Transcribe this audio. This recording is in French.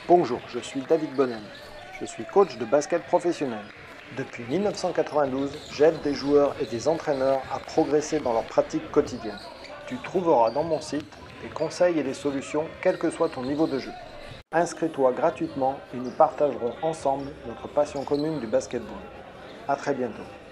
Bonjour, je suis David Bonnel. Je suis coach de basket professionnel. Depuis 1992, j'aide des joueurs et des entraîneurs à progresser dans leur pratique quotidienne. Tu trouveras dans mon site des conseils et des solutions quel que soit ton niveau de jeu. Inscris-toi gratuitement et nous partagerons ensemble notre passion commune du basketball. À très bientôt.